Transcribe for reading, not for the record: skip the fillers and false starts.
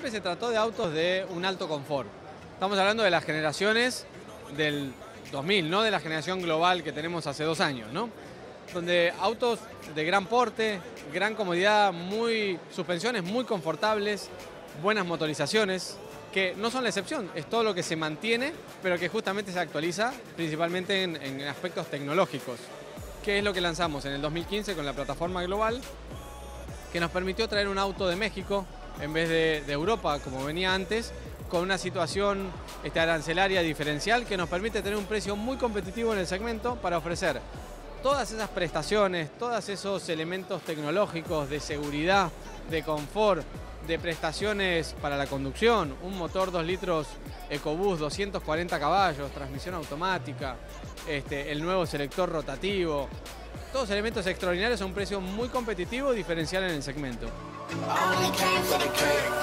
siempre se trató de autos de un alto confort. Estamos hablando de las generaciones del 2000, no de la generación global que tenemos hace 2 años, ¿no? Donde autos de gran porte, gran comodidad, suspensiones muy confortables, buenas motorizaciones, que no son la excepción, es todo lo que se mantiene, pero que justamente se actualiza principalmente en aspectos tecnológicos. ¿Qué es lo que lanzamos en el 2015 con la plataforma global? Que nos permitió traer un auto de México en vez de Europa, como venía antes, con una situación arancelaria diferencial que nos permite tener un precio muy competitivo en el segmento para ofrecer todas esas prestaciones, todos esos elementos tecnológicos de seguridad, de confort, de prestaciones para la conducción, un motor 2 litros EcoBoost, 240 caballos, transmisión automática, el nuevo selector rotativo, todos elementos extraordinarios a un precio muy competitivo y diferencial en el segmento.